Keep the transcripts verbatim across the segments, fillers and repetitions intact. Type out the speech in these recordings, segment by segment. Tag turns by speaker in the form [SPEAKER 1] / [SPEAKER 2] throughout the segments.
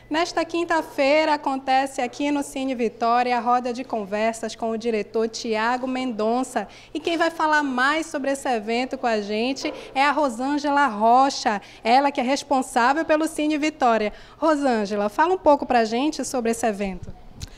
[SPEAKER 1] Nesta quinta-feira acontece aqui no Cine Vitória a roda de conversas com o diretor Tiago Mendonça. E quem vai falar mais sobre esse evento com a gente é a Rosângela Rocha, ela que é responsável pelo Cine Vitória. Rosângela, fala um pouco para a gente sobre esse evento.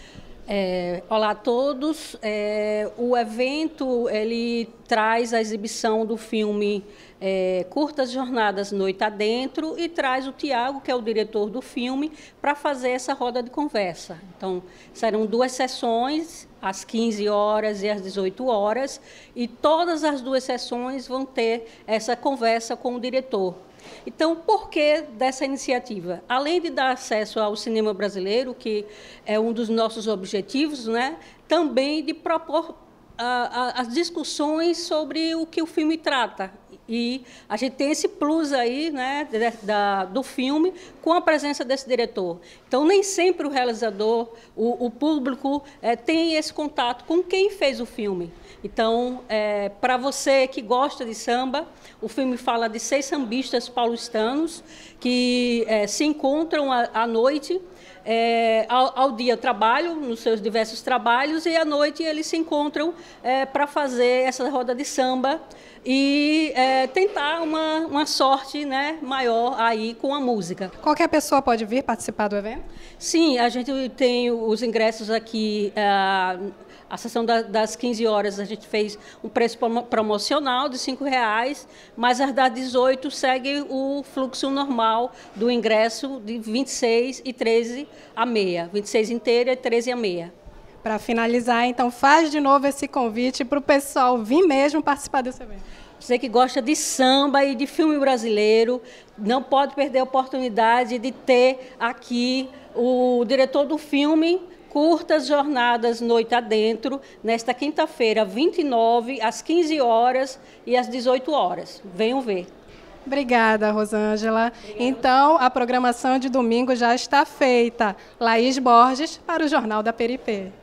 [SPEAKER 2] É, olá a todos. É, o evento ele traz a exibição do filme é, Curtas Jornadas Noite Adentro e traz o Tiago, que é o diretor do filme, para fazer essa roda de conversa. Então, serão duas sessões, às quinze horas e às dezoito horas, e todas as duas sessões vão ter essa conversa com o diretor. Então, por que dessa iniciativa? Além de dar acesso ao cinema brasileiro, que é um dos nossos objetivos, né, também de propor ah, as discussões sobre o que o filme trata. E a gente tem esse plus aí, né, da, do filme com a presença desse diretor. Então, nem sempre o realizador, o, o público, é, tem esse contato com quem fez o filme. Então, é, para você que gosta de samba, o filme fala de seis sambistas paulistanos que é, se encontram à, à noite, é, ao, ao dia trabalham nos seus diversos trabalhos e à noite eles se encontram é, para fazer essa roda de samba e é, tentar uma, uma sorte, né, maior aí com a música.
[SPEAKER 1] Qualquer pessoa pode vir participar do evento?
[SPEAKER 2] Sim, a gente tem os ingressos aqui. Uh, A sessão das quinze horas a gente fez um preço promocional de cinco reais, mas às das dezoito segue o fluxo normal do ingresso de vinte e seis e treze a meia, vinte e seis inteira e treze a meia.
[SPEAKER 1] Para finalizar, então, faz de novo esse convite para o pessoal vir mesmo participar desse evento.
[SPEAKER 2] Você que gosta de samba e de filme brasileiro, não pode perder a oportunidade de ter aqui o diretor do filme Curtas Jornadas Noite Adentro, nesta quinta-feira, vinte e nove, às quinze horas e às dezoito horas. Venham ver.
[SPEAKER 1] Obrigada, Rosângela. Obrigada. Então, a programação de domingo já está feita. Laís Borges, para o Jornal da Peripê.